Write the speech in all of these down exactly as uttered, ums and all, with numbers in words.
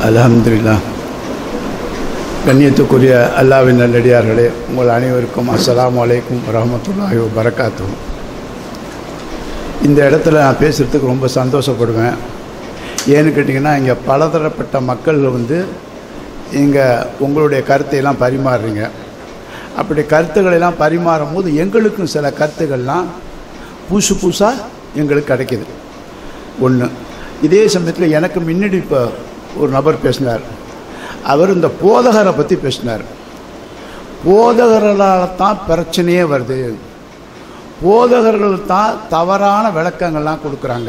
அல்ஹம்துலில்லாஹ். கண்ணியத்துக்குரிய அல்லாஹ்வின் நல்லடியார்களே, உங்கள் அனைவருக்கும் அஸ்ஸலாமு அலைக்கும் வரஹ்மத்துல்லாஹி வபரகாத்துஹு. இந்த இடத்துல நான் பேசுகிறதுக்கு ரொம்ப சந்தோஷப்படுவேன். ஏன்னு கேட்டிங்கன்னா, இங்கே பலதரப்பட்ட மக்கள் வந்து இங்கே உங்களுடைய கருத்தையெல்லாம் பரிமாறுறீங்க. அப்படி கருத்துக்களெல்லாம் பரிமாறும் போது எங்களுக்கும் சில கருத்துக்கள்லாம் புதுசு புதுசாக எங்களுக்கு கிடைக்கிது. ஒன்று, இதே சமயத்தில் எனக்கு முன்னாடி இப்போ ஒரு நபர் பேசினார். அவர் இந்த போதகரை பற்றி பேசினார். போதகர்களால் தான் பிரச்சனையே வருது, போதகர்கள் தான் தவறான விளக்கங்கள்லாம் கொடுக்குறாங்க.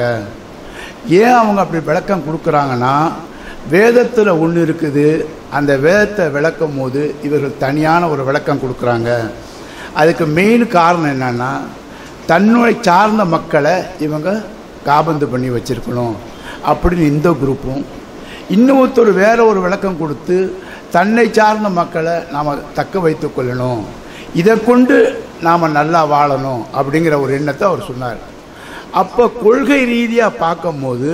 ஏன் அவங்க அப்படி விளக்கம் கொடுக்குறாங்கன்னா, வேதத்தில் ஒன்று இருக்குது, அந்த வேதத்தை விளக்கும் போது இவர்கள் தனியான ஒரு விளக்கம் கொடுக்குறாங்க. அதுக்கு மெயின் காரணம் என்னென்னா, தன்னுடைய சார்ந்த மக்களை இவங்க காபந்து பண்ணி வச்சுருக்கணும் அப்படின்னு இந்த குரூப்பும், இன்னொருத்தர் வேற ஒரு விளக்கம் கொடுத்து தன்னை சார்ந்த மக்களை நாம் தக்க வைத்து கொள்ளணும், இதை கொண்டு நாம் நல்லா வாழணும் அப்படிங்கிற ஒரு எண்ணத்தை அவர் சொன்னார். அப்போ கொள்கை ரீதியாக பார்க்கும்போது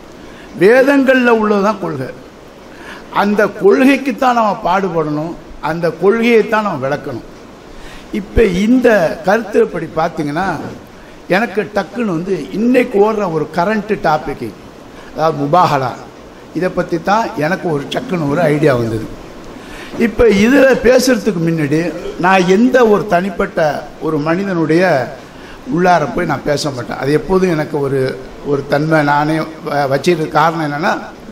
வேதங்களில் உள்ளதுதான் கொள்கை. அந்த கொள்கைக்குத்தான் நாம் பாடுபடணும், அந்த கொள்கையைத்தான் நாம் விளக்கணும். இப்போ இந்த கருத்து இப்படி பார்த்தீங்கன்னா, எனக்கு டக்குன்னு வந்து இன்னைக்கு ஓடுற ஒரு கரண்ட்டு டாப்பிக்கு, அதாவது முபாஹலா, இதை பற்றி தான் எனக்கு ஒரு டக்குன்னு ஒரு ஐடியா வந்தது. இப்போ இதில் பேசுகிறதுக்கு முன்னாடி நான் எந்த ஒரு தனிப்பட்ட ஒரு மனிதனுடைய உள்ளார போய் நான் பேச மாட்டேன். அது எப்போதும் எனக்கு ஒரு ஒரு தன்மை நானே வச்சிருக்க காரணம் என்னென்னா,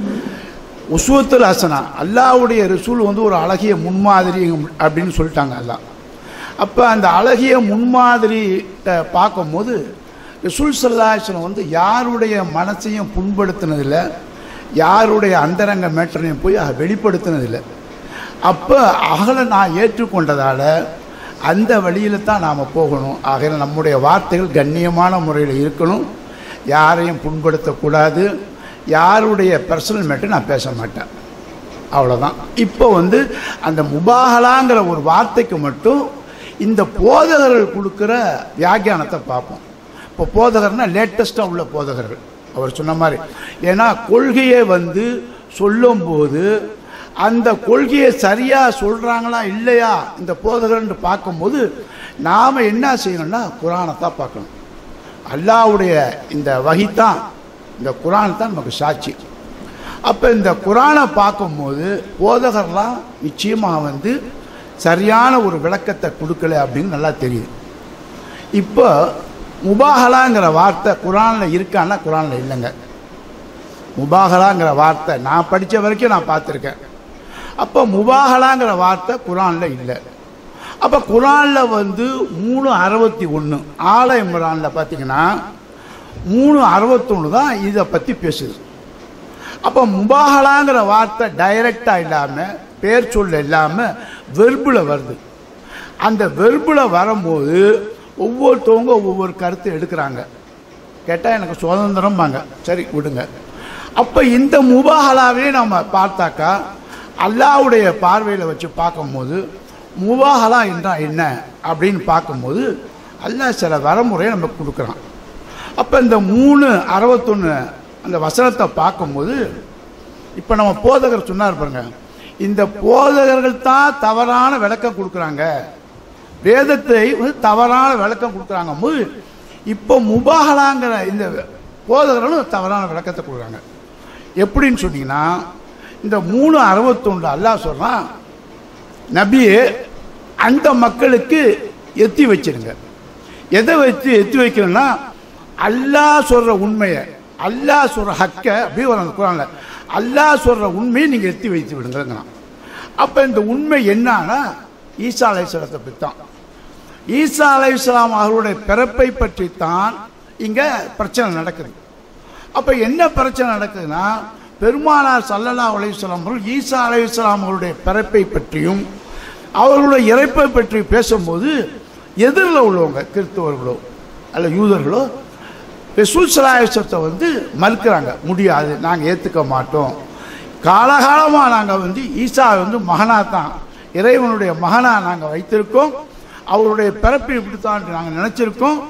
உஸ்வத்துல் ஹசனா, அல்லாஹ்வுடைய ரசூல் வந்து ஒரு அழகிய முன்மாதிரி அப்படின்னு சொல்லிட்டாங்க அல்லா. அப்போ அந்த அழகிய முன்மாதிரிட்ட பார்க்கும்போது ரசூல் ஸல்லல்லாஹு அலைஹி வஸல்லம் வந்து யாருடைய மனசையும் புண்படுத்தினதில்லை, யாருடைய அந்தரங்க மேட்டரையும் போய் வெளிப்படுத்தினதில்லை. அப்போ அகலை நான் ஏற்றுக்கொண்டதால் அந்த வழியில் தான் நாம் போகணும். ஆகையில் நம்முடைய வார்த்தைகள் கண்ணியமான முறையில் இருக்கணும், யாரையும் புண்படுத்தக்கூடாது, யாருடைய பர்சனல் மேட்டர் நான் பேச மாட்டேன், அவ்வளோதான். இப்போ வந்து அந்த முபாஹலாங்கிற ஒரு வார்த்தைக்கு மட்டும் இந்த போதகர்கள் கொடுக்குற வியாக்கியானத்தை பார்ப்போம். இப்போ போதகர்னால் லேட்டஸ்ட்டாக உள்ள போதகர்கள் அவர் சொன்ன மாதிரி. ஏன்னா கொள்கையை வந்து சொல்லும்போது அந்த கொள்கையை சரியாக சொல்கிறாங்களா இல்லையா இந்த போதகர்ன்னு பார்க்கும்போது நாம் என்ன செய்யணும்னா குரானை தான் பார்க்கணும். அல்லாஹ்வுடைய இந்த வஹி தான், இந்த குரான் தான் நமக்கு சாட்சி. அப்போ இந்த குரானை பார்க்கும்போது போதகர்லாம் நிச்சயமாக வந்து சரியான ஒரு விளக்கத்தை கொடுக்கல அப்படின்னு நல்லா தெரியுது. இப்போ முபாஹலாங்கிற வார்த்தை குரானில் இருக்கான்னா குரானில் இல்லைங்க. முபாஹலாங்கிற வார்த்தை நான் படித்த வரைக்கும் நான் பார்த்துருக்கேன். அப்போ முபாஹலாங்கிற வார்த்தை குரானில் இல்லை. அப்போ குரானில் வந்து மூணு அறுபத்தி ஒன்று ஆல இம்ரானில் பார்த்தீங்கன்னா மூணு அறுபத்தொன்று தான் இதை பற்றி பேசுது. அப்போ முபாஹலாங்கிற வார்த்தை டைரெக்டாக இல்லாமல், பேர் சொல்ல இல்லாமல் வெர்பில் வருது. அந்த வெர்பில் வரும்போது ஒவ்வொருத்தவங்க ஒவ்வொரு கருத்து எடுக்கிறாங்க. கேட்டால் எனக்கு சுதந்திரம்பாங்க, சரி விடுங்க. அப்போ இந்த முபாஹலாவே நம்ம பார்த்தாக்கா அல்லாஹ்வுடைய பார்வையில் வச்சு பார்க்கும்போது முபாஹலா என்றால் என்ன அப்படின்னு பார்க்கும்போது அல்லாஹ் சில வரமுறையை நமக்கு கொடுக்குறான். அப்போ இந்த மூணு அறுபத்தொன்று அந்த வசனத்தை பார்க்கும்போது இப்போ நம்ம போதகர் சொன்னார் பாருங்க, இந்த போதகர்கள் தான் தவறான விளக்கம் கொடுக்குறாங்க, வேதத்தை வந்து தவறான விளக்கம் கொடுக்குறாங்க போது இப்போ முபாஹலாங்கிற இந்த போதகர்களும் தவறான விளக்கத்தை கொடுக்குறாங்க. எப்படின்னு சொன்னீங்கன்னா, இந்த மூணு அறுபத்தொன்று அல்லாஹ் சொல்கிறான், நபியே அந்த மக்களுக்கு எத்தி வச்சிருங்க. எதை வச்சு எத்தி வைக்கணும்னா, அல்லாஹ் சொல்கிற உண்மையை, அல்லாஹ் சொல்கிற ஹக்க அப்படி வர குரானில் அல்லாஹ் சொல்கிற உண்மையை நீங்கள் எத்தி வைத்து விடுங்கிறான். அப்போ இந்த உண்மை என்னன்னா ஈசா அலைஹிஸ்ஸலாத்தை பற்றி தான். ஈசா அலைஹிஸ்ஸலாம் அவருடைய பிறப்பை பற்றி தான் இங்கே பிரச்சனை நடக்குது. அப்போ என்ன பிரச்சனை நடக்குதுன்னா, பெருமானார் ஸல்லல்லாஹு அலைஹி வஸல்லம் அவர்கள் ஈசா அலைஹிஸ்ஸலாம் அவருடைய பிறப்பை பற்றியும் அவர்களுடைய இறப்பை பற்றி பேசும்போது எதிரில் உள்ளவங்க கிறிஸ்தவர்களோ அல்ல யூதர்களோ ரசூல் ஸல்லல்லாஹு அலைஹி வஸல்லம் வந்து மறுக்கிறாங்க, முடியாது, நாங்கள் ஏற்றுக்க மாட்டோம், காலகாலமாக நாங்கள் வந்து ஈசா வந்து மகனாக தான், இறைவனுடைய மகனாக நாங்கள் வைத்திருக்கோம், அவருடைய பிறப்பை இப்படித்தான் நாங்கள் நினச்சிருக்கோம்,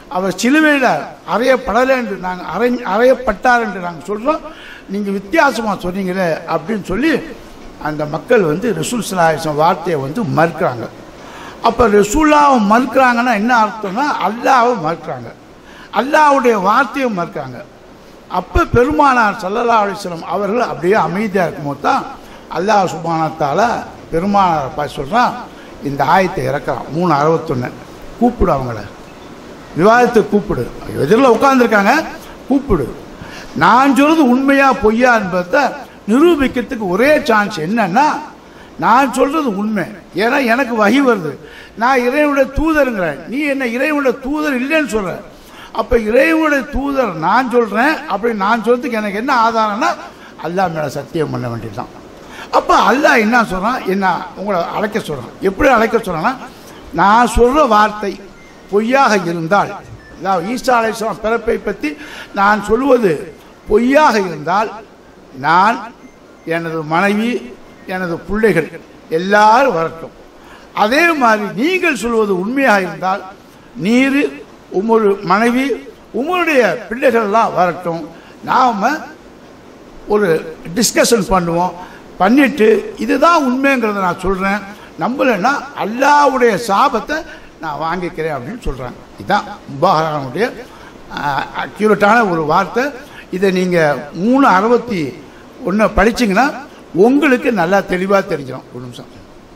அவர் சிலுவையில் அறையப்படலை என்று நாங்கள் அறை அறையப்பட்டார் என்று நாங்கள் சொல்கிறோம், நீங்கள் வித்தியாசமாக சொன்னீங்களே அப்படின்னு சொல்லி அந்த மக்கள் வந்து ரசூல் ஸல்லல்லாஹு அலைஹி வஸல்லம் வார்த்தையை வந்து மறுக்கிறாங்க. அப்போ ரசூல்லாவை மறுக்கிறாங்கன்னா என்ன அர்த்தம்னா அல்லாஹ்வை மறுக்கிறாங்க, அல்லாஹ்வுடைய வார்த்தையை மறுக்கிறாங்க. அப்போ பெருமானார் ஸல்லல்லாஹு அலைஹி வஸல்லம் அவர்கள் அப்படியே அமைதியாக இருக்கும்போது தான் அல்லாஹ் சுப்ஹானஹு வ தஆலா பெருமானாரை பார்த்து சொல்கிறான், இந்த ஆயத்தை இறக்குறான். மூணு அறுபத்தொன்று கூப்பிடு, அவங்கள விவாதத்தை கூப்பிடு, எதிரில் உட்காந்துருக்காங்க, கூப்பிடு. நான் சொல்றது உண்மையா பொய்யா என்பதை நிரூபிக்கிறதுக்கு ஒரே சான்ஸ் என்னன்னா, நான் சொல்றது உண்மை, ஏன்னா எனக்கு வஹி வருது, நான் இறைவனுடைய தூதருங்கிறேன், நீ என்ன இறைவனுடைய தூதர் இல்லைன்னு சொல்ற. அப்ப இறைவனுடைய தூதர் நான் சொல்றேன் அப்படி நான் சொல்றதுக்கு எனக்கு என்ன ஆதாரம்னா அல்லாஹ் மேல சத்தியம் பண்ண வேண்டியதுதான். அப்ப அல்லாஹ் என்ன சொல்றான், என்ன உங்களை அழைக்க சொல்றான். எப்படி அழைக்க சொல்றான்னா, நான் சொல்ற வார்த்தை பொய்யாக இருந்தால், ஈசா அலைஹிஸ்ஸலாம் பிறப்பை பற்றி நான் சொல்வது பொய்யாக இருந்தால், நான் எனது மனைவி எனது பிள்ளைகள் எல்லாரும் வரட்டும். அதே மாதிரி நீங்கள் சொல்வது உண்மையாக இருந்தால், நீர் உமது மனைவி உங்களுடைய பிள்ளைகள் எல்லாம் வரட்டும், நாம ஒரு டிஸ்கஷன் பண்ணுவோம், பண்ணிட்டு இதுதான் உண்மைங்கிறத நான் சொல்றேன், நம்பலைன்னா அல்லாஹ்வுடைய சாபத்தை நான் வாங்கிக்கிறேன் அப்படின்னு சொல்றாங்க. இதுதான் முபாஹரானுடைய அக்யூரேட்டான ஒரு வார்த்தை. இதை நீங்க மூணு அறுபத்தி ஒன்று படிச்சீங்கன்னா உங்களுக்கு நல்லா தெளிவாக தெரிஞ்சிடும். ஒரு நிமிஷம்.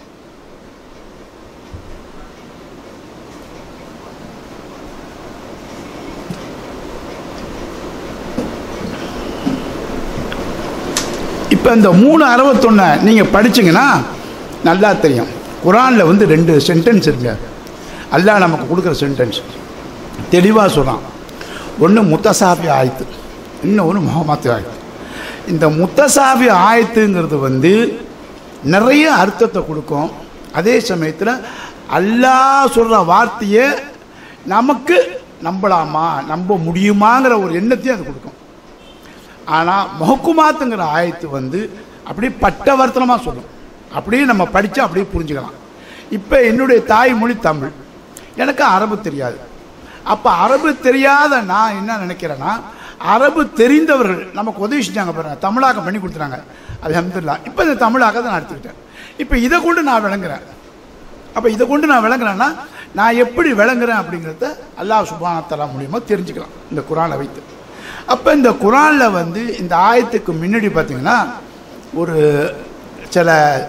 இப்போ இந்த மூணு அறுபத்தொன்னை நீங்கள் படிச்சிங்கன்னா நல்லா தெரியும். குரானில் வந்து ரெண்டு சென்டென்ஸ் இருக்குங்க, அல்லாஹ் நமக்கு கொடுக்குற சென்டென்ஸ் தெளிவாக சொல்கிறான். ஒன்று முத்தசாபி ஆயத்து, இன்னொன்று முஹம்மது ஆயத்து. இந்த முத்தசாபி ஆயத்துங்கிறது வந்து நிறைய அர்த்தத்தை கொடுக்கும். அதே சமயத்தில் அல்லாஹ் சொல்கிற வார்த்தையை நமக்கு நம்பலாமா நம்ப முடியுமாங்கிற ஒரு எண்ணத்தையும் அது கொடுக்கும். ஆனால் முஹக்குமாத்துங்கிற ஆயத்து வந்து அப்படியே பட்டவர்த்தனமாக சொல்லும், அப்படியே நம்ம படித்தா அப்படியே புரிஞ்சுக்கலாம். இப்போ என்னுடைய தாய்மொழி தமிழ், எனக்கு அரபு தெரியாது. அப்போ அரபு தெரியாத நான் என்ன நினைக்கிறேன்னா, அரபு தெரிந்தவர்கள் நமக்கு உதவி செஞ்சாங்க பாருங்க, தமிழாக்கம் பண்ணி கொடுத்துறாங்க, அல்ஹம்துலில்லாஹ். இப்போ இந்த தமிழாக்கத்தை நான் எடுத்துக்கிட்டேன். இப்போ இதை கொண்டு நான் விளங்குறேன். அப்போ இதை கொண்டு நான் விளங்குறேன்னா நான் எப்படி விளங்குறேன் அப்படிங்கிறத அல்லாஹ் சுப்ஹானஹு வ தஆலா மூலியமா தெரிஞ்சுக்கலாம் இந்த குரானை வைத்து. அப்போ இந்த குரானில் வந்து இந்த ஆயத்துக்கு முன்னாடி பார்த்தீங்கன்னா ஒரு சில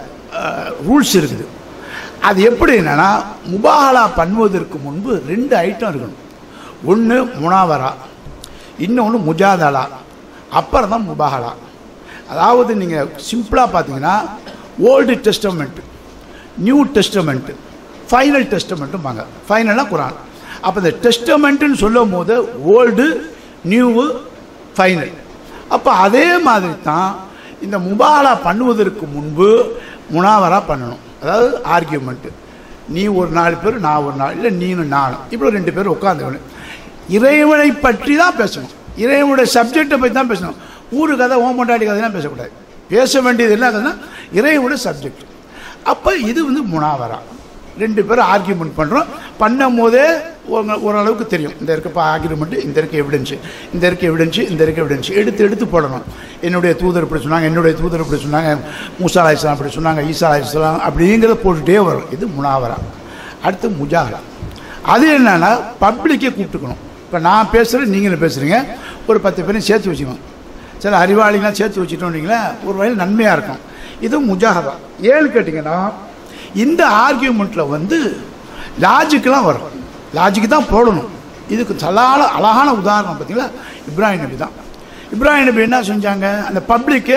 ரூல்ஸ் இருக்குது. அது எப்படி என்னன்னா, முபாஹலா பண்ணுவதற்கு முன்பு ரெண்டு ஐட்டம் இருக்கணும். ஒன்று முனாவரா, இன்னொன்று முஜாதலா, அப்புறம் தான் முபாஹலா. அதாவது நீங்கள் சிம்பிளாக பார்த்தீங்கன்னா old testament, new testament, final டெஸ்டமெண்ட்டும்பாங்க. ஃபைனலாக குரான். அப்போ இந்த டெஸ்டமெண்ட்டுன்னு சொல்லும் போது ஓல்டு, நியூவு, ஃபைனல். அப்போ அதே மாதிரி தான் இந்த முபாஹலா பண்ணுவதற்கு முன்பு முனாவரா பண்ணணும். அதாவது ஆர்கியூமெண்ட்டு, நீ ஒரு நாலு பேர் நான் ஒரு நாள், இல்லை நீனு நானும், இப்படி ரெண்டு பேர் உட்காந்து இறைவனை பற்றி தான் பேசணும், இறைவனுடைய சப்ஜெக்டை பற்றி தான் பேசணும். ஊரு கதை ஓமண்டாடி கதையெல்லாம் பேசக்கூடாது. பேச வேண்டியது என்ன கதைன்னா இறைவனுடைய சப்ஜெக்ட். அப்போ இது வந்து முனாவரா, ரெண்டு பேரும் ஆர்கியூமெண்ட் பண்ணுறோம். பண்ணும் போதே ஓரளவுக்கு தெரியும், இந்த இருக்க ஆர்கியூமெண்ட்டு, இந்த இருக்க எவிடன்ஸு, இந்த இருக்க எவிடன்ஸு, இந்த இருக்க எவிடன்ஸு எடுத்து எடுத்து போடணும். என்னுடைய தூதர் இப்படி சொன்னாங்க, என்னுடைய தூதர் இப்படி சொன்னாங்க, மூசா அலைஹிஸ்ஸலாம் அப்படி சொன்னாங்க, ஈசா அலைஹிஸ்ஸலாம் அப்படிங்கிறத போட்டுகிட்டே வரும். இது முனாவரா. அடுத்து முஜாஹலா. அது என்னன்னா பப்ளிக்கே கூப்பிட்டுக்கணும். இப்போ நான் பேசுகிறேன், நீங்களும் பேசுகிறீங்க, ஒரு பத்து பேரையும் சேர்த்து வச்சுக்கணும். சில அறிவாளிகளாம் சேர்த்து வச்சுட்டோன்னீங்களா ஒரு வகையில் நன்மையாக இருக்கும். இது முஜாஹலா. ஏன்னு கேட்டிங்கன்னா இந்த ஆர்கியூமெண்ட்டில் வந்து லாஜிக்கெலாம் வரும், லாஜிக்கு தான் போடணும். இதுக்கு சலால அழகான உதாரணம் பார்த்தீங்களா, இப்ராஹிம் நபி தான். இப்ராஹிம் நபி என்ன செஞ்சாங்க, அந்த பப்ளிக்கை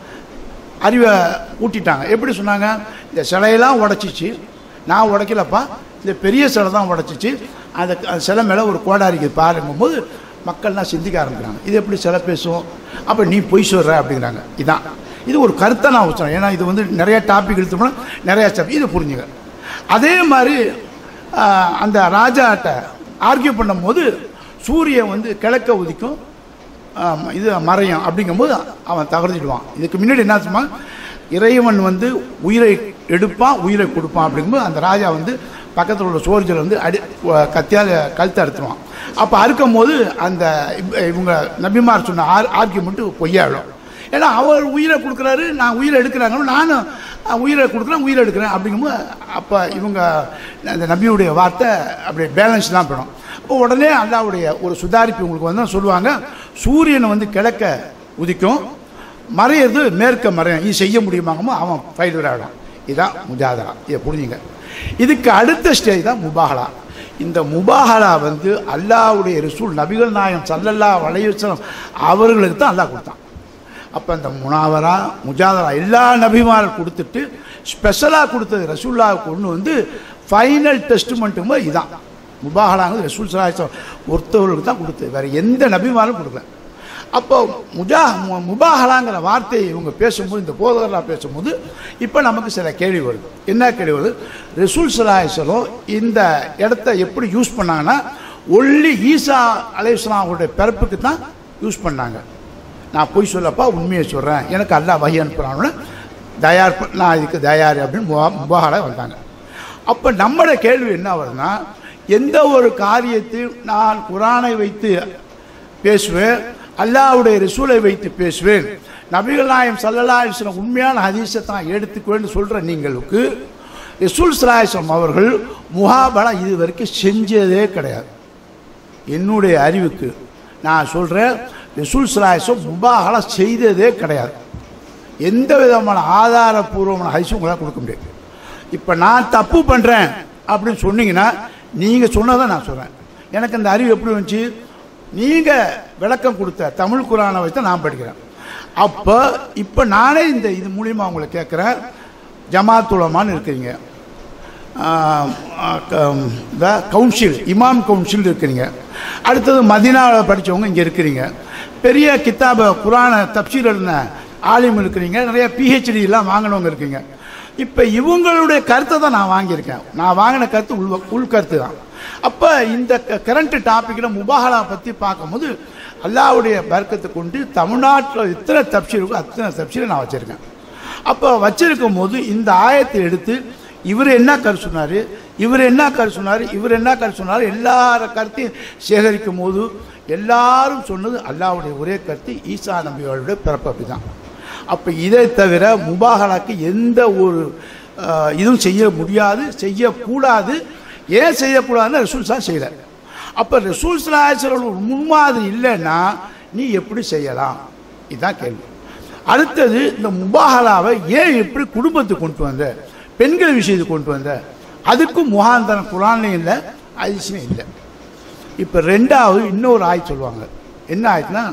அறிவை ஊட்டிட்டாங்க. எப்படி சொன்னாங்க, இந்த சிலையெல்லாம் உடச்சிச்சு, நான் உடைக்கலப்பா, இந்த பெரிய சிலை தான் உடச்சிச்சு, அந்த சிலை மேலே ஒரு கோடாரிக்கு பாருங்கும் போது மக்கள்லாம் சிந்திக்க ஆரம்பிக்கிறாங்க, இது எப்படி சிலை பேசும், அப்போ நீ பொய் சொல்கிற அப்படிங்கிறாங்க. இதான் இது ஒரு கருத்தை நான் வச்சேன். ஏன்னா இது வந்து நிறைய டாபிக் எடுத்தோம்னா நிறையா ஸ்டெப் இது புரிஞ்சுங்க. அதே மாதிரி அந்த ராஜாட்ட ஆர்கியூ பண்ணும்போது சூரியன் வந்து கிழக்க உதிக்கும், இது மறையும் அப்படிங்கும்போது அவன் தகர்த்திடுவான். இதுக்கு முன்னாடி என்ன சொன்னான், இறைவன் வந்து உயிரை எடுப்பான் உயிரை கொடுப்பான் அப்படிங்கும்போது அந்த ராஜா வந்து பக்கத்தில் உள்ள சோல்ஜர் வந்து அடி கத்தியால் கழுத்தை அறுத்துருவான். அப்போ அறுக்கும் போது அந்த இவங்க நபிமார் சொன்ன ஆர் ஆர்கியூமெண்ட்டு பொய்யாடும். ஏன்னா அவர் உயிரை கொடுக்குறாரு, நான் உயிரை எடுக்கிறாங்க, நானும் உயிரை கொடுக்குறேன் உயிரை எடுக்கிறேன் அப்படிங்கும்போது அப்போ இவங்க அந்த நபியுடைய வார்த்தை அப்படி பேலன்ஸ் தான் பண்ணணும். இப்போ உடனே அல்லாவுடைய ஒரு சுதாரிப்பு உங்களுக்கு வந்து சொல்லுவாங்க, சூரியனை வந்து கிழக்க உதிக்கும், மறையிறது மேற்க மறையும், இது செய்ய முடியுமாங்கமோ அவன் ஃபைல் விளையாடும். இதுதான் முஜாதலா. இதை புரிஞ்சுங்க. இதுக்கு அடுத்த ஸ்டேஜ் தான் முபாஹலா. இந்த முபாஹலா வந்து அல்லாஹ்வுடைய ரசூல் நபிகள் நாயகம் ஸல்லல்லாஹு அலைஹி வஸல்லம் அவர்களுக்கு தான் அல்லாஹ் கொடுத்தான். அப்போ இந்த முனாவரா முஜாதலா எல்லா நபிமாரும் கொடுத்துட்டு ஸ்பெஷலாக கொடுத்தது ரசூலுல்லாஹ்வுக்கு ஒன்று வந்து ஃபைனல் டெஸ்ட்மெண்ட்டுமே இதான். முபாஹலாங்கிறது ரசூல் ஸல்லல்லாஹு அலைஹி வஸல்லம் ஒருத்தவர்களுக்கு தான் கொடுத்தது, வேறு எந்த நபிமாரும் கொடுக்கல. அப்போ முஜா முபாஹலாங்கிற வார்த்தையை இவங்க பேசும்போது, இந்த போதகர்களாக பேசும்போது இப்போ நமக்கு சில கேள்வி வருது. என்ன கேள்வி வருது? ரசூல் ஸல்லல்லாஹு அலைஹி வஸல்லம் இந்த இடத்த எப்படி யூஸ் பண்ணாங்கன்னா ஒன்லி ஈசா அலைஹிஸ்ஸலாம் அவருடைய பிறப்புக்கு தான் யூஸ் பண்ணாங்க. நான் போய் சொல்லப்பா உண்மையை சொல்கிறேன், எனக்கு அல்லாஹ் வஹி அனுப்புகிறான்னு தயார், நான் இதுக்கு தயார் அப்படின்னு முபா முபாஹலா வந்தாங்க. அப்போ நம்மளோட கேள்வி என்ன வருதுன்னா, எந்த ஒரு காரியத்தையும் நான் குரானை வைத்து பேசுவேன், அல்லாஹ்வுடைய ரசூலை வைத்து பேசுவேன், நபிகள் நாயகம் ஸல்லல்லாஹு அலைஹி வஸல்லம் உண்மையான ஹதீஸை தான் எடுத்துக்குவேன்னு சொல்கிற நீங்களுக்கு ரசூல் ஸல்லல்லாஹு அலைஹி வஸல்லம் அவர்கள் முஹாபலா இது வரைக்கும் செஞ்சதே கிடையாது. என்னுடைய அறிவுக்கு நான் சொல்கிறேன், ரசூல் ஸல்லல்லாஹு அலைஹி வஸல்லம் முபாஹலா செய்ததே கிடையாது. எந்த விதமான ஆதாரபூர்வமான ஹதீஸும் உங்களால் கொடுக்க முடியாது. இப்போ நான் தப்பு பண்ணுறேன் அப்படின்னு சொன்னீங்கன்னா நீங்கள் சொன்னதை நான் சொல்கிறேன். எனக்கு அந்த அறிவு எப்படி வந்துச்சு? நீங்கள் விளக்கம் கொடுத்த தமிழ் குரானை வச்சு தான் நான் படிக்கிறேன். அப்போ இப்போ நானே இந்த இது மூலியமாக உங்களை கேட்குறேன், ஜமாத் உலமான்னு இருக்கிறீங்க, இந்த கவுன்சில் இமாம் கவுன்சில் இருக்கிறீங்க, அடுத்தது மதீனாவில் படித்தவங்க இங்கே இருக்கிறீங்க, பெரிய கித்தாப குரான தப்சீர் எழுதின ஆலிம் இருக்கிறீங்க, நிறைய பிஹெச்டிலாம் வாங்கினவங்க இருக்கீங்க. இப்போ இவங்களுடைய கருத்தை தான் நான் வாங்கியிருக்கேன். நான் வாங்கின கருத்து உள் உள்கருத்து தான். அப்போ இந்த கரண்ட் டாப்பிக்கில் முபாஹலா பற்றி பார்க்கும்போது அல்லாஹ்வுடைய பரக்கத்தை கொண்டு தமிழ்நாட்டில் இத்தனை தப்சீருக்கு அத்தனை தப்சீரை நான் வச்சுருக்கேன். அப்போ வச்சிருக்கும் போது இந்த ஆயத்தை எடுத்து இவர் என்ன கருத்து சொன்னார், இவர் என்ன கருத்து சொன்னார், இவர் என்ன கருத்து சொன்னார், எல்லார கருத்தையும் சேகரிக்கும் போது எல்லாரும் சொன்னது அல்லாஹ்வுடைய ஒரே கருத்து ஈசா நபியோடைய பிறப்பு. அப்படி தான். அப்போ இதை தவிர முபாஹலாக்கு எந்த ஒரு இதுவும் செய்ய முடியாது, செய்யக்கூடாது. ஏன் செய்யக்கூடாதுன்னு ரசூல் ஸல்லல்லாஹு செய்யலை. அப்போ ரசூல் ஸல்லல்லாஹு அலைஹி வஸல்லம் முன்மாதிரி இல்லைன்னா நீ எப்படி செய்யலாம்? இதுதான் கேள்வி. அடுத்தது, இந்த முபாஹலாவை ஏன் எப்படி குடும்பத்துக்கு கொண்டு வந்த, பெண்கள் விஷயத்துக்கு கொண்டு வந்த, அதுக்கும் முகாந்தரம் குரான்லையும் இல்லை ஹதீஸ்லையும் இல்லை. இப்போ ரெண்டாவது இன்னொரு ஆயத்து சொல்லுவாங்க. என்ன ஆயத்துனா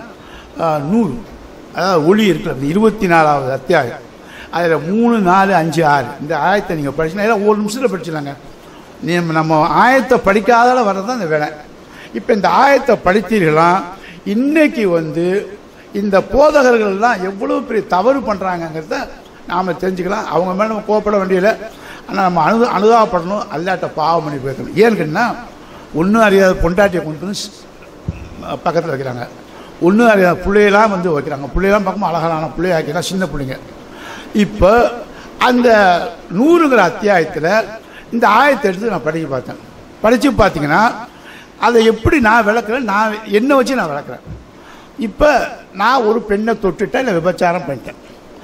நூறு, அதாவது ஒளி இருக்கிறது இருபத்தி நாலாவது அத்தியாயம், அதில் மூணு நாலு அஞ்சு ஆறு இந்த ஆயத்தை நீங்கள் படிச்சுனா எல்லாம் ஒரு நிமிஷத்தில் படிச்சிடலாங்க. நீ நம்ம ஆயத்தை படிக்காதால வர்றது அந்த வேலை. இப்போ இந்த ஆயத்தை படித்தீர்களா, இன்னைக்கு வந்து இந்த போதகர்கள்லாம் எவ்வளோ பெரிய தவறு பண்ணுறாங்கங்கிறத நாம் தெரிஞ்சுக்கலாம். அவங்க மேலே நம்ம கோவப்பட வேண்டியதில்லை, ஆனால் நம்ம அனு அனுதாபப்படணும், அல்லாட்ட பாவம் பண்ணி போய்க்கணும். ஏன்னு கேட்டால் ஒன்றும் அறியாத பொண்டாட்டியை கொண்டு வந்து பக்கத்தில் வைக்கிறாங்க, ஒன்றும் அறியாத பிள்ளையெல்லாம் வந்து வைக்கிறாங்க, பிள்ளையெல்லாம் பார்க்கும்போது அழகான பிள்ளைய ஆக்கிக்கலாம், சின்ன பிள்ளைங்க. இப்போ அந்த நூறுங்கிற அத்தியாயத்தில் இந்த ஆயத்தை எடுத்து நான் படிக்க பார்த்தேன். படித்து பார்த்தீங்கன்னா அதை எப்படி நான் விளக்குறேன், நான் என்னை வச்சு நான் விளக்குறேன். இப்போ நான் ஒரு பெண்ணை தொட்டுட்டேன், இல்லை விபச்சாரம் பண்ணிட்டேன்.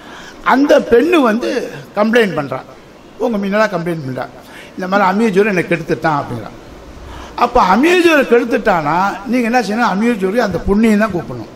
அந்த பெண்ணு வந்து கம்ப்ளைண்ட் பண்ணுறான், உங்கள் முன்னெல்லாம் கம்ப்ளைண்ட் பண்ணுறான், இந்த மாதிரி அமீர்ஜோரை என்னை கெடுத்துட்டான் அப்படிங்கிறான். அப்போ அமீர்ஜோரை கெடுத்துட்டானா நீங்கள் என்ன செய்யணும், அமீர்ஜோரை அந்த புண்ணியம் தான் கூப்பிடணும்.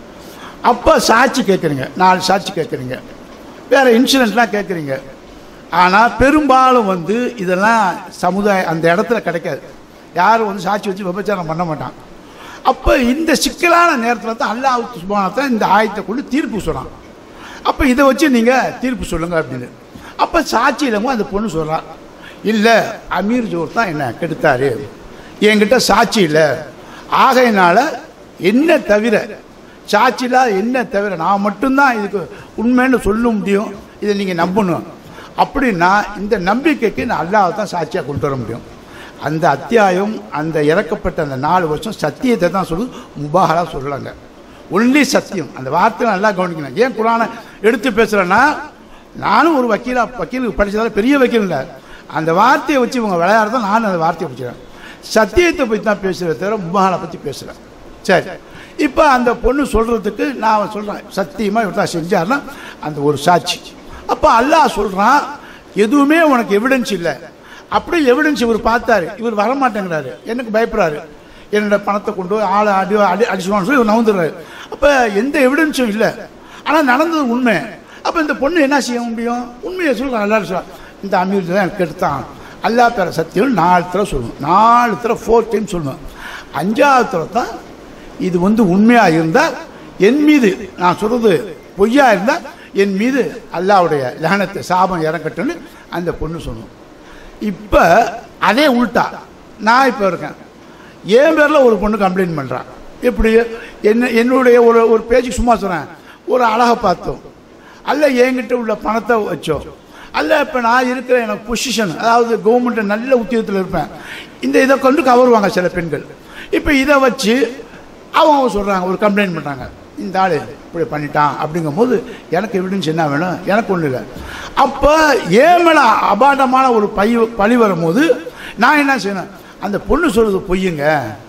அப்போ சாட்சி கேட்குறீங்க, நாலு சாட்சி கேட்குறீங்க, வேறு இன்சூரன்ஸ்லாம் கேட்குறீங்க. ஆனால் பெரும்பாலும் வந்து இதெல்லாம் சமுதாயம் அந்த இடத்துல கிடைக்காது. யாரும் வந்து சாட்சி வச்சு விபச்சாரம் பண்ண மாட்டான். அப்போ இந்த சிக்கலான நேரத்தில் தான் அல்லாஹ் சுப்ஹானஹு வ தஆலா இந்த ஆயத்தை கொண்டு தீர்ப்பு சொல்கிறான். அப்போ இதை வச்சு நீங்கள் தீர்ப்பு சொல்லுங்கள் அப்படின்னு. அப்போ சாட்சி இல்லைங்க அந்த பொண்ணு சொல்கிறான், இல்லை அமீர் ஜோர் தான் என்ன கெடுத்தாரு, என்கிட்ட சாட்சி இல்லை, ஆகையினால என்ன தவிர சாட்சியில்லா என்ன தவிர நான் மட்டும்தான் இதுக்கு உண்மைன்னு சொல்ல முடியும், இதை நீங்கள் நம்பணும். அப்படின்னா இந்த நம்பிக்கைக்கு நான் அல்லாஹ் தான் சாட்சியாக கொண்டு வர முடியும். அந்த அத்தியாயம் அந்த இறக்கப்பட்ட அந்த நாலு வருஷம் சத்தியத்தை தான் சொல்லு, முபாஹலா சொல்லலாங்க. ஒன்லி சத்தியம். அந்த வார்த்தை நல்லா கவனிக்கணும். ஏன் குரானை எடுத்து பேசுகிறேன்னா, நானும் ஒரு வக்கீலா வக்கீலுக்கு படித்ததால பெரிய வக்கீல் இல்லை, அந்த வார்த்தையை வச்சு இவங்க விளையாடுறதான் நானும் அந்த வார்த்தையை படிச்சுக்கிறேன். சத்தியத்தை பற்றி தான் பேசுகிறத தவிர முபாகலை பற்றி பேசுகிறேன். சரி, இப்போ அந்த பொண்ணு சொல்கிறதுக்கு நான் சொல்கிறேன் சத்தியமாக இவர் தான் செஞ்சார்னா அந்த ஒரு சாட்சி. அப்போ அல்லாஹ் சொல்கிறான் எதுவுமே உனக்கு எவிடன்ஸ் இல்லை. அப்படி எவிடன்ஸ் இவர் பார்த்தாரு, இவர் வரமாட்டேங்கிறாரு, எனக்கு பயப்படுறாரு, என்னோட பணத்தை கொண்டு ஆளை அடி அடி அடிச்சுவான்னு சொல்லி இவர் நவுந்துடுறாரு. அப்போ எந்த எவிடன்ஸும் இல்லை, ஆனால் நடந்தது உண்மை. அப்போ இந்த பொண்ணு என்ன செய்ய முடியும்? உண்மையை சொல்கிறான். எல்லாரும் சொல்கிறான் இந்த அமீர் தான் எனக்கு எடுத்தான், அல்லா பேர சத்தியம் நாலு தடவை சொல்லணும், நாலு தடவை ஃபோர் டைம் சொல்லணும். அஞ்சாவது தடவை தான் இது வந்து உண்மையாக இருந்தால் என் மீது நான் சொல்கிறது பொய்யா இருந்தால் என் மீது அல்லாவுடைய லஹனத்தை சாபம் இறக்கட்டுன்னு அந்த பொண்ணு சொல்லணும். இப்போ அதே உள்டா நான் இப்போ இருக்கேன், என் பேரில் ஒரு பொண்ணு கம்ப்ளைண்ட் பண்ணுறான். எப்படி என்ன என்னுடைய ஒரு ஒரு பேச்சுக்கு சும்மா சொல்கிறேன், ஒரு அழகை பார்த்தோம், அல்ல என்கிட்ட உள்ள பணத்தை வச்சோம், அல்ல இப்போ நான் இருக்கிற எனக்கு பொசிஷன், அதாவது கவர்மெண்ட்டு நல்ல உத்தியோகத்தில் இருப்பேன், இந்த இதை கொண்டு கவருவாங்க சில பெண்கள். இப்போ இதை வச்சு அவங்க சொல்கிறாங்க, ஒரு கம்ப்ளைண்ட் பண்ணுறாங்க, இந்த ஆள் இப்படி பண்ணிட்டான். அப்படிங்கும்போது எனக்கு எவிடன்ஸ் என்ன வேணும்? எனக்கு ஒன்றும் இல்லை. அப்போ ஏன் மேலே அபாண்டமான ஒரு பை பழி வரும்போது நான் என்ன செய்யணும்? அந்த பொண்ணு சொல்கிறது பொய்யுங்க,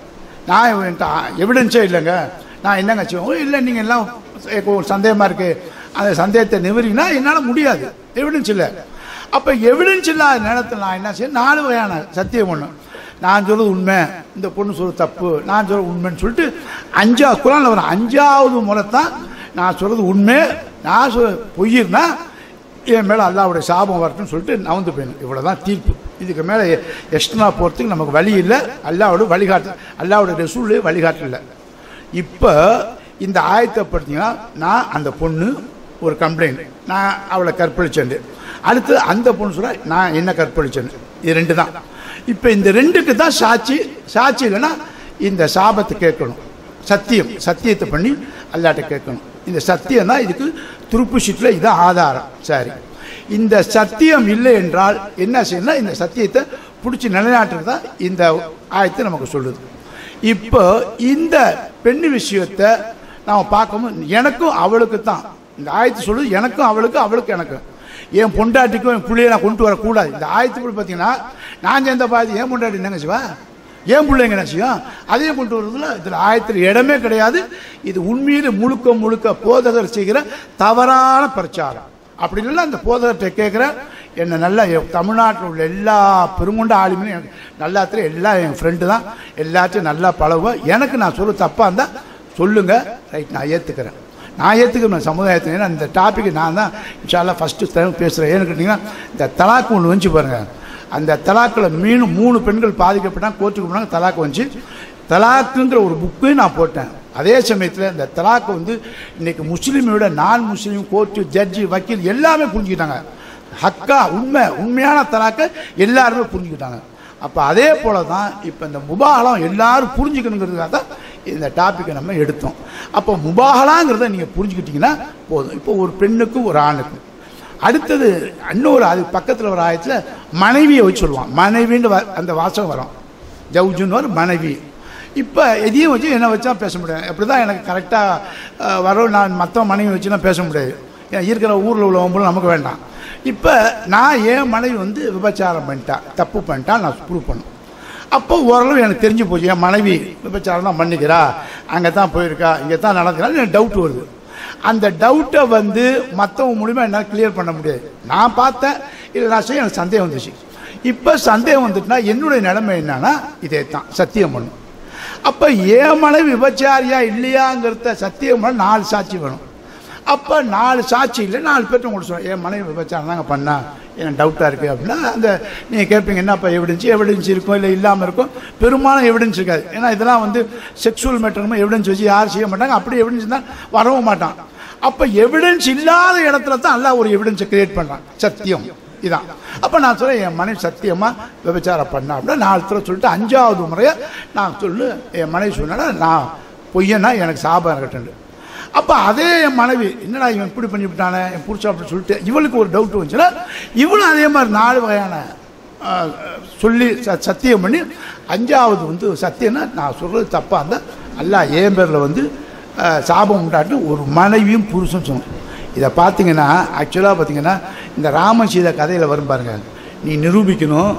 நான் எவிடன்ஸே இல்லைங்க, நான் என்னங்க செய்வோம்? இல்லை நீங்கள் எல்லாம் ஒரு சந்தேகமாக இருக்குது, அந்த சந்தேகத்தை நிவரிங்கன்னா என்னால் முடியாது, எவிடன்ஸ் இல்லை. அப்போ எவிடன்ஸ் இல்லாத நேரத்தில் நான் என்ன செய்ய? நாலு வகையான சத்தியம் ஒன்று, நான் சொல்கிறது உண்மை, இந்த பொண்ணு சொல்கிறது தப்பு, நான் சொல்கிறது உண்மைன்னு சொல்லிட்டு அஞ்சாவது குரானில் வரும், அஞ்சாவது முறை தான் நான் சொல்கிறது உண்மை, நான் சொல் பொய்யிருந்தா என் மேலே அல்லாவுடைய சாபம் வரட்டும்னு சொல்லிட்டு நவந்து போயிடணும். இவ்வளோ தான் தீர்ப்பு. இதுக்கு மேலே எக்ஸ்ட்ரா போகிறதுக்கு நமக்கு வழி இல்லை, அல்லாவோட வழிகாட்டு, அல்லாவோட ரசூலே வழிகாட்டல. இப்போ இந்த ஆயத்தை பார்த்தீங்கன்னா நான் அந்த பொண்ணு ஒரு கம்ப்ளைண்ட், நான் அவளை கற்பழிச்சேன், அடுத்து அந்த பொண்ணு சொல்ல நான் என்ன கற்பழிச்சேன், இது ரெண்டு தான். இப்போ இந்த ரெண்டுக்கு தான் சாட்சி. சாட்சி இல்லைன்னா இந்த சாபத்தை கேட்கணும், சத்தியம், சத்தியத்தை பண்ணி அல்லாட்ட கேட்கணும். இந்த சத்தியம் தான் இதுக்கு துருப்பு சீட்டில் இதுதான் ஆதாரம். சரி, இந்த சத்தியம் இல்லை என்றால் என்ன செய்யணும்? இந்த சத்தியத்தை பிடிச்சி நிலைநாட்டுறது தான் இந்த ஆயத்தை நமக்கு சொல்லுது. இப்போ இந்த பெண்ணு விஷயத்தை நாம் பார்க்கும்போது எனக்கும் அவளுக்கு தான் இந்த ஆயத்தை சொல்லுது, எனக்கும் அவளுக்கு, அவளுக்கு எனக்கு, என் பொண்டாட்டிக்கும் என் பிள்ளைய நான் கொண்டு வரக்கூடாது. இந்த ஆயத்துக்குள்ள பார்த்தீங்கன்னா நான் சேர்ந்த பாதி என் பொண்டாட்டி என்னங்க செய்வா, ஏன் பிள்ளைங்க என்ன செய்யும், அதையும் கொண்டு வரதுல இதில் ஆயத்தில் இடமே கிடையாது. இது உண்மையில முழுக்க முழுக்க போதகர் செய்கிற தவறான பிரச்சாரம். அப்படி இல்லை அந்த போதகர்கிட்ட கேட்குற என்னை நல்லா தமிழ்நாட்டில் உள்ள எல்லா பெருங்கொண்ட ஆளுமையும் எனக்கு நல்லாத்திரம் எல்லாம் என் ஃப்ரெண்டு தான், எல்லாத்தையும் நல்லா பழகுவேன். எனக்கு நான் சொல்ல தப்பாக இருந்தால் சொல்லுங்கள், ரைட், நான் ஏற்றுக்கிறேன், நான் ஏற்றுக்கிறேன் சமுதாயத்தில். ஏன்னா இந்த டாப்பிக்கு நான் தான் இன்ஷால்லா ஃபஸ்ட்டு டைம் பேசுகிறேன். ஏன்னு கேட்டிங்கன்னா இந்த தலாக்கு ஒன்று வந்துச்சு பாருங்கள், அந்த தலாக்கில் மீனும் மூணு பெண்கள் பாதிக்கப்பட்டாங்க, கோர்ட்டுக்கு போனாங்க, தலாக்கு வந்துச்சு. தலாக்குங்கிற ஒரு புக்கையும் நான் போட்டேன். அதே சமயத்தில் இந்த தலாக்கு வந்து இன்றைக்கி முஸ்லீமை விட நான் முஸ்லீம், கோர்ட்டு, ஜட்ஜி, வக்கீல் எல்லாமே புரிஞ்சுக்கிட்டாங்க. ஹக்கா உண்மை உண்மையான தலாக்கை எல்லாருமே புரிஞ்சுக்கிட்டாங்க. அப்போ அதே போல தான் இப்போ இந்த முபாகலாம் எல்லாரும் புரிஞ்சுக்கணுங்கிறதுக்காக தான் இந்த டாப்பிக்கை நம்ம எடுத்தோம். அப்போ முபாகலாங்கிறத நீங்கள் புரிஞ்சுக்கிட்டிங்கன்னா போதும். இப்போ ஒரு பெண்ணுக்கும் ஒரு ஆணுக்கும். அடுத்தது இன்னொரு அது பக்கத்தில் ஒரு ஆயத்தில் மனைவியை வச்சு சொல்லுவான், மனைவின்னு அந்த வாசகம் வரும், ஜவுஜுன்னு ஒரு மனைவி. இப்போ எதையும் வச்சு என்னை வச்சா பேச முடியாது, அப்படி தான் எனக்கு கரெக்டாக வரும். நான் மற்ற மனைவி வச்சுன்னா பேச முடியாது, ஏன்னா இருக்கிற ஊரில் உள்ளவங்களும் நமக்கு வேண்டாம். இப்போ நான் என் மனைவி வந்து விபச்சாரம் பண்ணிட்டா, தப்பு பண்ணிட்டா, நான் ப்ரூவ் பண்ணும். அப்போ ஓரளவு எனக்கு தெரிஞ்சு போச்சு, என் மனைவி விபச்சாரம் தான் பண்ணிக்கிறா, அங்கே தான் போயிருக்கா, இங்கே தான் நடக்கிறான்னு எனக்கு டவுட் வருது. அந்த டவுட்டை வந்து மற்றவங்க மூலிமா என்னால் கிளியர் பண்ண முடியாது. நான் பார்த்தேன், இல்லை நான் செய்ய எனக்கு சந்தேகம் வந்துச்சு. இப்போ சந்தேகம் வந்துட்டுனா என்னுடைய நிலைமை என்னன்னா இதே தான் சத்தியம் பண்ணும். அப்போ என் மனைவி விபச்சாரியா இல்லையாங்கிறத சத்தியம் பண்ண நாலு சாட்சி வேணும். அப்போ நாலு சாட்சி இல்லை, நாலு பேர்ட்ட உங்களுக்கு சொல்லுவேன், என் மனைவி விபச்சாரம் தாங்க பண்ணா, எனக்கு டவுட்டாக இருக்குது அப்படின்னா அந்த நீங்கள் கேட்பீங்க என்னப்பா எவிடன்ஸ், எவிடன்ஸ் இருக்கும் இல்லை இல்லாமல் இருக்கும். பெரும்பாலும் எவிடன்ஸ் இருக்காது, ஏன்னா இதெல்லாம் வந்து செக்ஷுவல் மேட்டருமே எவிடன்ஸ் வச்சு யாரும் செய்ய மாட்டாங்க, அப்படி எவிடன்ஸ் தான் வரவும் மாட்டான். அப்போ எவிடன்ஸ் இல்லாத இடத்துல தான் எல்லாம் ஒரு எவிடன்ஸை கிரியேட் பண்ணுறான், சத்தியம் இதான். அப்போ நான் சொல்கிறேன் என் மனைவி சத்தியமாக விபச்சாரம் பண்ணா அப்படின்னா நாலு தடவை சொல்லிட்டு அஞ்சாவது முறையாக நான் சொல்லு என் மனைவி சொன்னா நான் பொய்யன்னா எனக்கு சாபம் இருக்கட்டும். அப்போ அதே என் மனைவி என்னடா இவன் இப்படி பண்ணிவிட்டானே என் புருஷன் அப்படின்னு சொல்லிட்டு இவளுக்கு ஒரு டவுட் வந்துச்சுன்னா இவளும் அதே மாதிரி நாலு வகையான சொல்லி ச சத்தியம் பண்ணி அஞ்சாவது வந்து சத்தியம்னா நான் சொல்கிறது தப்பாக இருந்தால் அல்லாஹ் என் பேரில் வந்து சாபம் உண்டாட்டு ஒரு மனைவியும் புருஷன் சொன்னோம். இதை பார்த்தீங்கன்னா ஆக்சுவலாக பார்த்தீங்கன்னா இந்த ராமன் சீதை கதையில் வரும் பாருங்க, நீ நிரூபிக்கணும்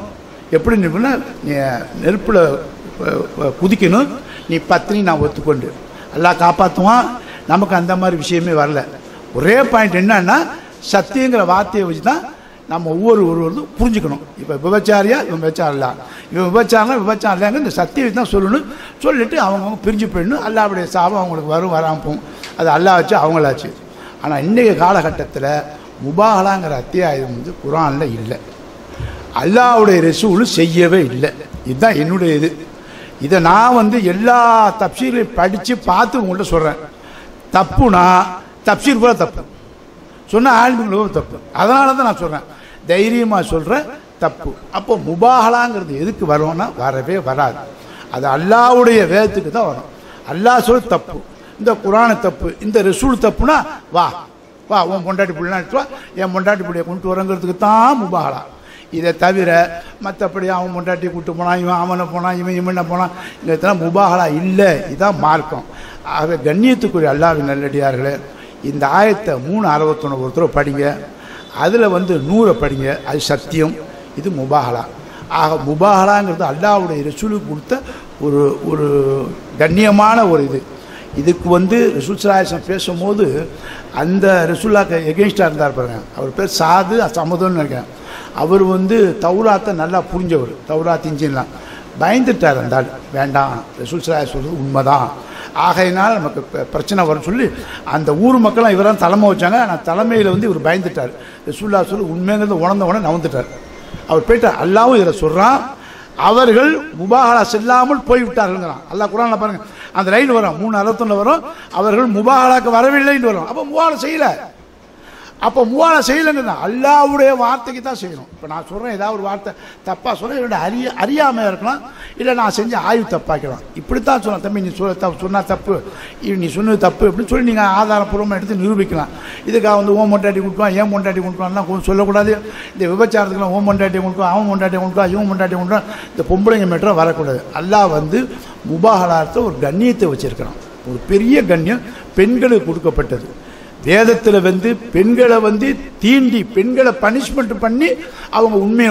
எப்படி நிற்புன்னா, நீ நெருப்பில் குதிக்கணும், நீ பத்தினி நான் ஒத்துக்கொண்டு எல்லாம் காப்பாற்றுவான். நமக்கு அந்த மாதிரி விஷயமே வரல. ஒரே பாயிண்ட் என்னன்னா, சத்தியங்கிற வார்த்தையை வச்சு தான் நம்ம ஒவ்வொரு ஒருவரும் புரிஞ்சுக்கணும். இப்போ விபச்சாரியா இவன் விபச்சாரம் இல்லை, இவன் விபச்சாரம்னா விபச்சாரம் இல்லைங்க, இந்த சத்தியத்தை தான் சொல்லணும். சொல்லிட்டு அவங்கவுங்க பிரிஞ்சு போயிடணும். அல்லாவுடைய சாபம் அவங்களுக்கு வரும், வராமல் போகும். அது அல்லா வச்சு அவங்களாச்சு. ஆனால் இன்றைய காலகட்டத்தில் முபாஹலாங்கிற அத்தியாயம் வந்து குர்ஆனில் இல்லை, அல்லாவுடைய ரசூல் செய்யவே இல்லை. இதுதான் என்னுடைய இது. இதை நான் வந்து எல்லா தப்சீரையும் படித்து பார்த்து உங்கள்கிட்ட சொல்கிறேன். தப்புனா தப்சீர் போல தப்பு சொன்ன ஆளுங்களும் தப்பு. அதனால தான் நான் சொல்கிறேன், தைரியமாக சொல்கிறேன் தப்பு. அப்போ முபாஹலாங்கிறது எதுக்கு வரும்னா வரவே வராது. அது அல்லாவுடைய வேதத்துக்கு தான் வரும். அல்லாஹ் சொல் தப்பு, இந்த குர்ஆன் தப்பு, இந்த ரசூல் தப்புனா வா வா உன் பொண்டாட்டி பிள்ளைனா எடுத்து வா, என் பொண்டாட்டி பிள்ளையை கொண்டு வரங்கிறதுக்கு தான் முபாஹலா. இதை தவிர மற்றபடி அவன் பொண்டாட்டி கூட்டு போனான், இவன் அவனை போனான், இவன் இவனை போனான், இதெல்லாம் முபாஹலா இல்லை. இதுதான் மார்க்கம். ஆக கண்ணியத்துக்குரிய அல்லாஹ்வின் நல்லடியார்களே, இந்த ஆயத்தை மூணு அறுபத்தொன்று ஒருத்தர் படிங்க, அதில் வந்து நூறை படிங்க, அது சத்தியம், இது முபாஹலா. ஆக முபாஹலாங்கிறது அல்லாஹ்வுடைய ரசூலுக்கு கொடுத்த ஒரு ஒரு கண்ணியமான ஒரு இது. இதுக்கு வந்து ரசூல் ஸல்லல்லாஹு அலைஹி வஸல்லம் பேசும்போது அந்த ரசூலுல்லாஹ்க்கு எகென்ஸ்டாக இருந்தார் பாருங்க, அவர் பேர் சாது சமதன்னு நினைக்கிறேன். அவர் வந்து தௌராத்தை நல்லா புரிஞ்சவர், தௌராத் இன்ஜின்லாம் பயந்துட்டார். அந்த ஆள் வேண்டாம், ரசூல் ஸல்லல்லாஹு அலைஹி வஸல்லம் சொல்கிறது உண்மைதான், ஆகையினால் நமக்கு பிரச்சனை வரும்னு சொல்லி அந்த ஊர் மக்கள்லாம் இவரெல்லாம் தலைமை வச்சாங்க. ஆனால் தலைமையில் வந்து இவர் பயந்துட்டார். ரசூலுல்லாஹ் சொல்லி உண்மைங்கிறது உணர்ந்த உடனே நவந்துட்டார். அவர் போயிட்டார். அல்லாவும் இதில் சொல்கிறான், அவர்கள் முபாஹலா செல்லாமல் போய்விட்டார்கள்ங்கிறான். அல்லாஹ் குர்ஆனில் பாருங்க, அந்த லைன் வரும், மூணு அறுபத்தொன்னு வரும், அவர்கள் முபாஹலாக்கு வரவில்லைன்னு வரும். அப்போ முபாஹலா செய்யலை, அப்போ முபாஹலா செய்யலைங்க, அல்லாஹ்வுடைய வார்த்தைக்கு தான் செய்யணும். இப்போ நான் சொல்கிறேன், ஏதாவது ஒரு வார்த்தை தப்பாக சொல்கிறேன், என்னோட அறிய அறியாமையாக இருக்கலாம், இல்லை நான் செஞ்ச ஆய்வு தப்பாக்கலாம். இப்படித்தான் சொல்லலாம், தம்பி நீ சொல்ல தப்பு சொன்னால் தப்பு, நீ சொன்னது தப்பு அப்படின்னு சொல்லி நீங்கள் ஆதாரப்பூர்வமாக எடுத்து நிரூபிக்கலாம். இதுக்காக வந்து ஓம் மொண்டாட்டி கொடுக்குவான், ஏன் மொண்டாட்டி கொடுக்குவான்லாம் கொஞ்சம் சொல்லக்கூடாது. இந்த விபச்சாரத்துக்குலாம் ஓம் மொண்டாட்டி கொடுக்குவான், அவன் மொண்டாட்டி கொடுக்குவான், இவன் மொண்டாட்டி கொடுக்குவான், இந்த பொம்பளைங்க மேட்டரும் வரக்கூடாது. அல்லாஹ் வந்து முபாஹலாத்தில் ஒரு கண்ணியத்தை வச்சிருக்கிறான், ஒரு பெரிய கண்ணியம் பெண்களுக்கு கொடுக்கப்பட்டது. வேதத்தில் வந்து பெண்களை வந்து தீண்டி பெண்களை பனிஷ்மெண்ட் பண்ணி அவங்க உண்மையை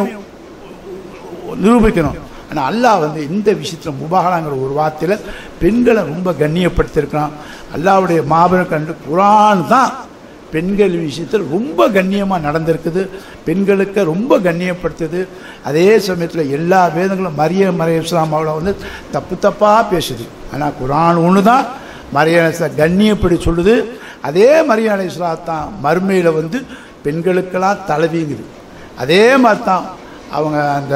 நிரூபிக்கணும். ஆனால் அல்லாஹ் வந்து இந்த விஷயத்தில் முபாஹலாங்கிற ஒரு வார்த்தையில் பெண்களை ரொம்ப கண்ணியப்படுத்தியிருக்கான். அல்லாஹ்வுடைய மாபெரும் கண்டு குர்ஆன் தான் பெண்கள் விஷயத்தில் ரொம்ப கண்ணியமாக நடந்திருக்குது, பெண்களுக்கு ரொம்ப கண்ணியப்படுத்துது. அதே சமயத்தில் எல்லா வேதங்களும் மரியம் அலைஹிஸ்ஸலாம் அவளை வந்து தப்பு தப்பாக பேசுது. ஆனால் குர்ஆன் ஒன்று தான் மரியம் கண்ணியப்படி சொல்லுது. அதே மரியம் அலைஹிஸ்ஸலாம் தான் மறுமையில் வந்து பெண்களுக்கெல்லாம் தலைவிங்குது. அதே மாதிரி தான் அவங்க அந்த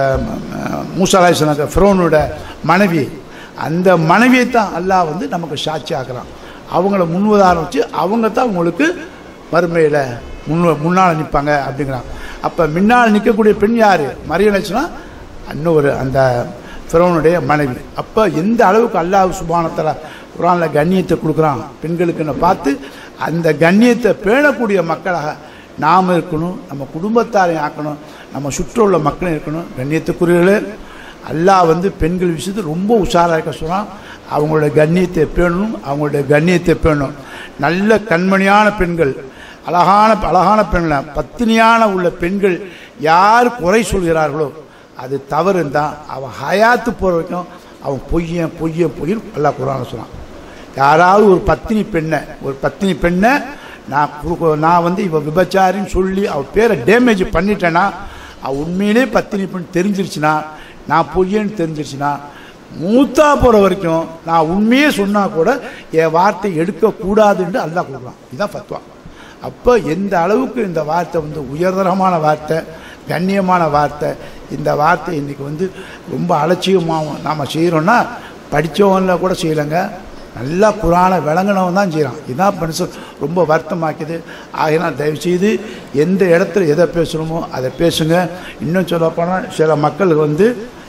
மூசா அலைஹிஸ்ஸலாம் ஃபிரௌனோட மனைவி, அந்த மனைவியை தான் அல்லாஹ் வந்து நமக்கு சாட்சி ஆக்குறான். அவங்கள முன்னுதாரணம் வச்சு அவங்க தான் உங்களுக்கு மறுமையில் முன் முன்னால் நிற்பாங்க அப்படிங்கிறான். அப்போ முன்னால் நிற்கக்கூடிய பெண் யார்? மரியம் அலைஹிஸ்ஸலாம் இன்னொரு அந்த ஃபிரௌனுடைய மனைவி. அப்போ எந்த அளவுக்கு அல்லாஹ் சுப்ஹானஹு வ தஆலா குர்ஆனில் கண்ணியத்தை கொடுக்குறான் பெண்களுக்குன்னு பார்த்து, அந்த கண்ணியத்தை பேணக்கூடிய மக்களாக நாம் இருக்கணும், நம்ம குடும்பத்தாரையும் ஆக்கணும், நம்ம சுற்றுள்ள மக்களும் இருக்கணும். கண்ணியத்துக்குரியவர்களே, அல்லாஹ் வந்து பெண்கள் விஷயத்தில் ரொம்ப உஷாராக இருக்க சொல்கிறான். அவங்களோட கண்ணியத்தை பேணணும், அவங்களுடைய கண்ணியத்தை பேணணும். நல்ல கண்மணியான பெண்கள், அழகான அழகான பெண்கள், பத்தினியான உள்ள பெண்கள் யார் குறை சொல்கிறார்களோ அது தவறுன்னு தான். அவன் ஹயாத்து போகிற வரைக்கும் அவன் பொய்யன் பொய்யன் பொய்யன் அல்லாஹ் குர்ஆனில் சொல்கிறான். யாராவது ஒரு பத்தினி பெண்ணை ஒரு பத்தினி பெண்ணை நான் நான் வந்து இவன் விபச்சாரின்னு சொல்லி அவள் பேரை டேமேஜ் பண்ணிட்டேன்னா, அவள் உண்மையிலே பத்தினி பெண் தெரிஞ்சிருச்சுன்னா, நான் பொய்யன்னு தெரிஞ்சிருச்சுன்னா, மூத்தா போகிற வரைக்கும் நான் உண்மையே சொன்னால் கூட என் வார்த்தை எடுக்கக்கூடாதுன்னு அல்லாஹ் கொடுக்குறான். இதுதான் ஃபத்வா. அப்போ எந்த அளவுக்கு இந்த வார்த்தை வந்து உயர்தரமான வார்த்தை, கண்ணியமான வார்த்தை. இந்த வார்த்தை இன்றைக்கி வந்து ரொம்ப அலட்சியமாகவும் நாம் செய்கிறோன்னா, படித்தவங்கள கூட செய்யலைங்க, நல்லா குர்ஆனை விளங்கினவன் தான் செய்கிறான். இதுதான் மனுஷன் ரொம்ப வருத்தமாக்குது. ஆகினால் தயவுசெய்து எந்த இடத்துல எதை பேசணுமோ அதை பேசுங்க. இன்னும் சொல்லப்போனால் சில மக்கள் வந்து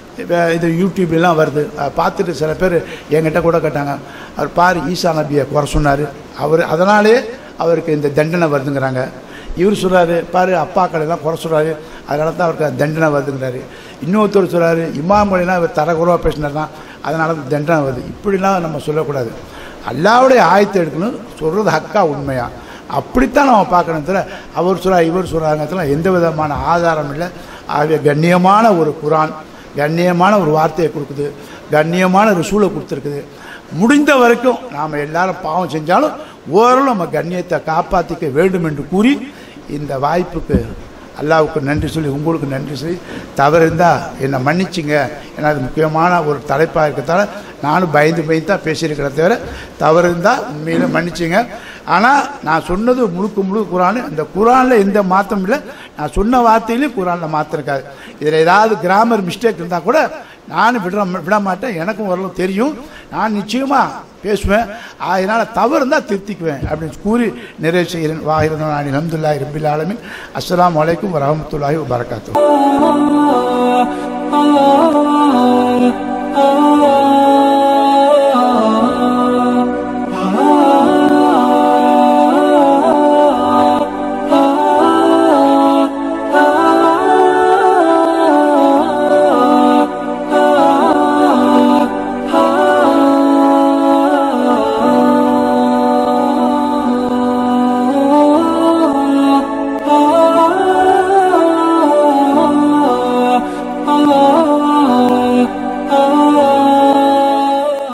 இது யூடியூப்லாம் வருது, பார்த்துட்டு சில பேர் என்கிட்ட கூட கேட்டாங்க, அவர் பாரு ஈசா நபியை குறை சொன்னார், அவர் அதனாலே அவருக்கு இந்த தண்டனை வருதுங்கிறாங்க. இவர் சொல்கிறாரு பாரு அப்பாக்களெல்லாம் குறை சொல்கிறாரு, அதனால தான் அவருக்கு தண்டனை வருதுங்கிறாரு. இன்னொருத்தர் சொல்கிறாரு இமாம்களெல்லாம் இவர் தரக்குறவாக பேசினார் தான் அதனால தான் தண்டனை வருது. இப்படிலாம் நம்ம சொல்லக்கூடாது. அல்லாஹ்வுடைய ஆயத்தை எடுக்கணும், சொல்கிறது ஹக்கா உண்மையா அப்படித்தான் நம்ம பார்க்கணும். தவிர அவர் சொல்கிறார் இவர் சொல்கிறாங்கிறதுலாம் எந்த விதமான ஆதாரம் இல்லை. ஆகிய கண்ணியமான ஒரு குர்ஆன், கண்ணியமான ஒரு வார்த்தையை கொடுக்குது, கண்ணியமான ரசூலை கொடுத்துருக்குது. முடிந்த வரைக்கும் நாம் எல்லாரும் பாவம் செஞ்சாலும் ஓரளவு நம்ம கண்ணியத்தை காப்பாற்றிக்க வேண்டும் என்று கூறி இந்த வாய்ப்புக்கு அல்லாவுக்கு நன்றி சொல்லி உங்களுக்கு நன்றி சொல்லி, தவறு இருந்தால் என்னை மன்னிச்சிங்க. ஏன்னா அது முக்கியமான ஒரு தலைப்பாக இருக்கிறதால நானும் பயந்து பயந்து தான் பேசியிருக்கிறத தவிர தவறு இருந்தால் உண்மையில மன்னிச்சிங்க. ஆனால் நான் சொன்னது முழுக்க முழுக்க குரான். இந்த குரானில் எந்த மாற்றம் இல்லை, நான் சொன்ன வார்த்தையிலையும் குரானில் மாற்றம் இருக்காது. இதில் ஏதாவது கிராமர் மிஸ்டேக் இருந்தால் கூட நானும் விட விட மாட்டேன், எனக்கும் ஓரளவு தெரியும், நான் நிச்சயமாக பேசுவேன். அதனால் தவறு இருந்தால் திருத்திக்குவேன் அப்படின்னு கூறி நிறைவு செய்கிறேன். வாஹிரன் அல்ஹம்துலில்லாஹி ரப்பில் ஆலமீன். அஸ்ஸலாமு அலைக்கும் வரஹ்மத்துல்லாஹி வபரகாத்துஹு.